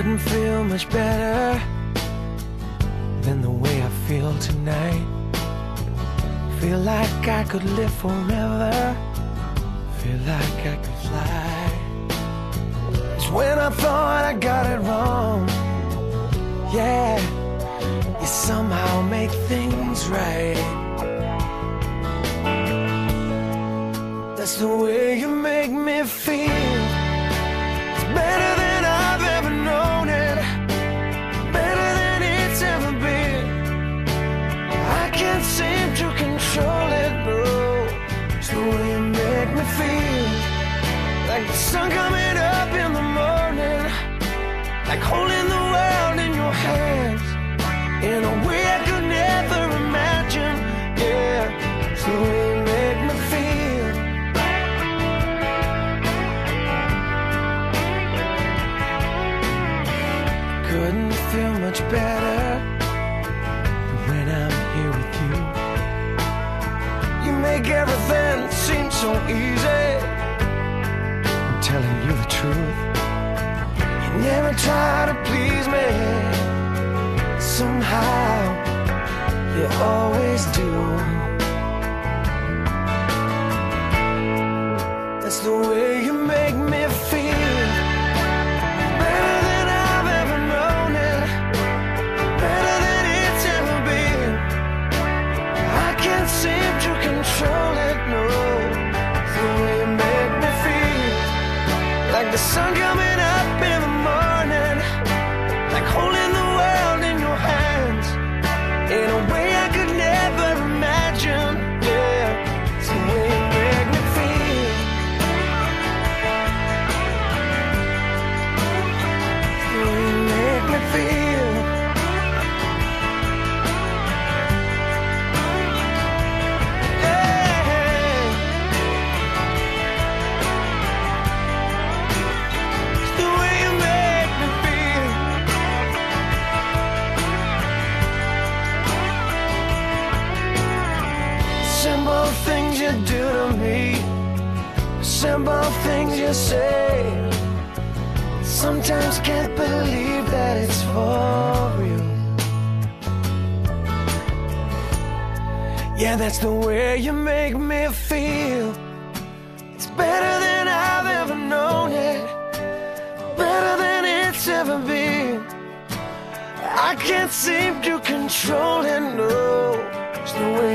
couldn't feel much better than the way I feel tonight. Feel like I could live forever. Feel like I could fly. It's when I thought I got it wrong. Yeah, you somehow make things right. That's the way you make me feel. It's better than I've ever known it, better than it's ever been. I can't seem to control it, no. It's the way you make me feel, like the sun coming up in the morning, like holding the world in your hands in a way I could never imagine. Yeah, it's the way you make me feel. Couldn't feel much better than when I'm here with you. You make everything seem so easy. I'm telling you the truth. You never try to please me. Somehow you always do. That's the way you make me feel. Better than I've ever known it, better than it's ever been. I can't seem to control it, no. It's the way you make me feel, like the sun coming up in the morning, like holding the world in your hands in a way I could never imagine. Yeah, it's the way you make me feel. It's the way you make me feel. Yeah, it's the way you make me feel. Simple things you do to me, simple things you say. Sometimes can't believe that it's for real. Yeah, that's the way you make me feel. It's better than I've ever known it, better than it's ever been. I can't seem to control it, no. It's the way